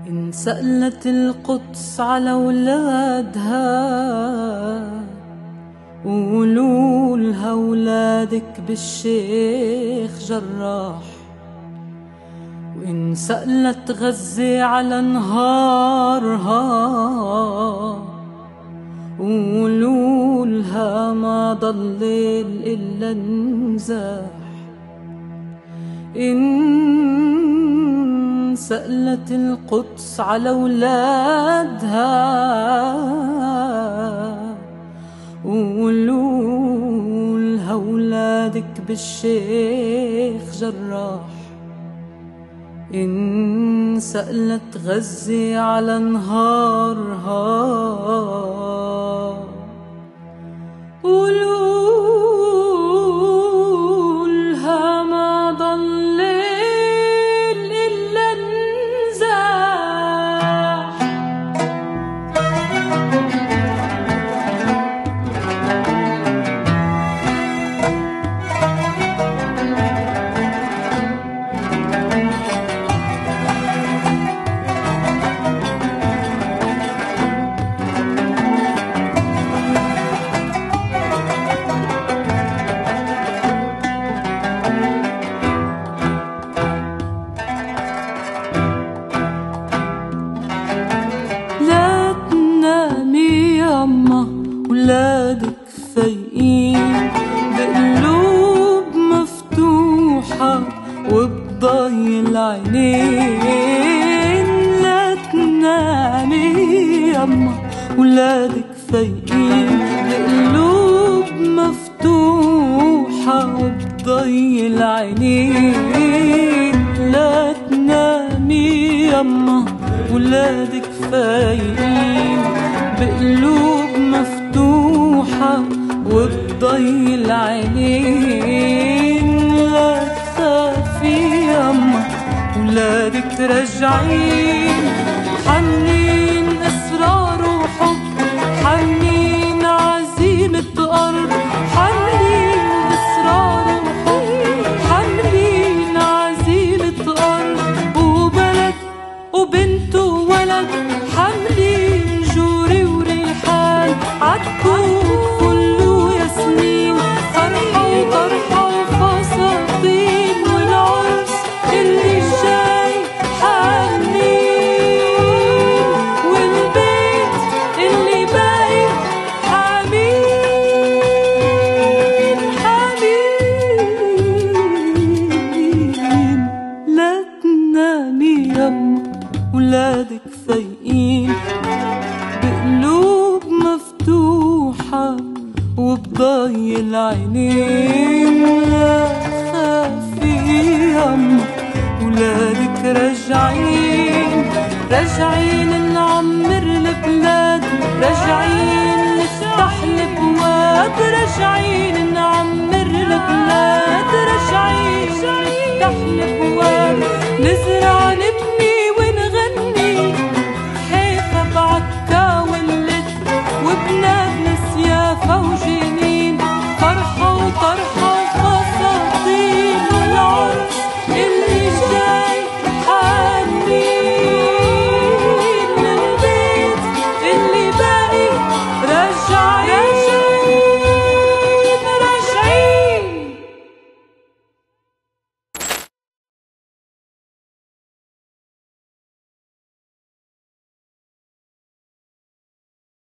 انسألت القدس على ولادها وقولولها ولادك بالشيخ جراح. وإن سألت غزة على نهارها وقولولها ما ضل إلا نزاح. إن سألت القدس على ولادها وقولولها ولادك بالشيخ جراح. إن سألت غزة على نهارها قولولها ما ضل إلا نزاح. ولادك فايقين بقلوب مفتوحة وبضي العينين. لا تنامي يما ولادك فايقين بقلوب مفتوحة وبضي العينين. لا تنامي يما ولادك فايقين بقلوب مفتوحة وبضي العينين. لا تخافي يما ولادك راجعين حنين أسرار وحب حنين عزيمة أرض حنين أسرار وحب حنين عزيمة أرض وبلد وبنت وولد حنين جوري وريحان عالكوب فل وياسمين فرحة وطرحة وفساتين والعرس اللي جاي حنين والبيت اللي باقي حمين حمين. لا تنامي يما ولادك فايقين بقلوب مفتوحة وبضي العينين. لا تخافي يما ولادك راجعين راجعين نعمر البلاد راجعين نفتح الابواب راجعين نعمر البلاد راجعين نفتح الابواب